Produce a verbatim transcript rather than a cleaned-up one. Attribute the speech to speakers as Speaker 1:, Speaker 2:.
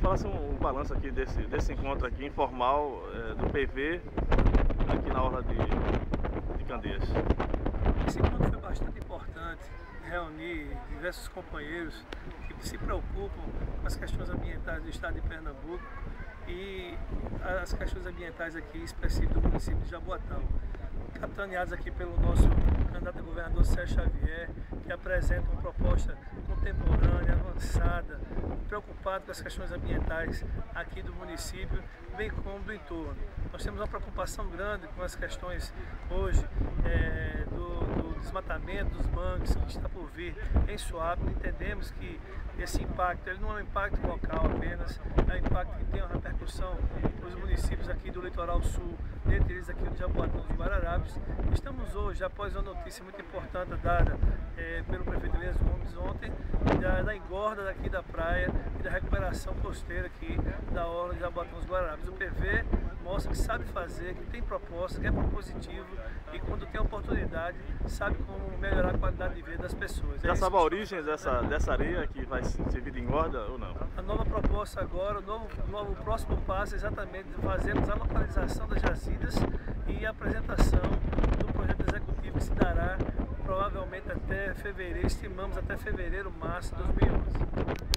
Speaker 1: falasse um, um balanço aqui desse, desse encontro aqui informal é, do P V aqui na orla de, de Candeias.
Speaker 2: Esse encontro foi bastante importante, reunir diversos companheiros que se preocupam com as questões ambientais do estado de Pernambuco e as questões ambientais aqui específicas do município de Jaboatão, capitaneados aqui pelo nosso candidato a governador Sérgio Xavier, que apresenta uma proposta contemporânea, avançada, preocupado com as questões ambientais aqui do município, bem como do entorno. Nós temos uma preocupação grande com as questões hoje é, do, do desmatamento dos mangues que está por vir em Suape. Entendemos que esse impacto ele não é um impacto local apenas, é um impacto que tem uma repercussão nos municípios aqui do litoral sul, dentre eles aqui do Jaboatão dos Guararapes. Estamos hoje, após uma notícia muito importante dada é, pelo prefeito Elias Gomes ontem, da, da engorda daqui da praia e da recuperação costeira aqui da orla de Jaboatão dos Guararapes. O P V mostra que sabe fazer, que tem proposta, que é propositivo e quando tem oportunidade sabe como melhorar a qualidade de vida das pessoas.
Speaker 1: Já
Speaker 2: é
Speaker 1: sabe a origem dessa, dessa areia que vai servir de engorda ou não?
Speaker 2: A nova proposta agora, o novo, novo próximo passo é exatamente fazermos a localização das jazidas e a apresentação do projeto executivo que se dará provavelmente até fevereiro, estimamos até fevereiro, março de dois mil e onze.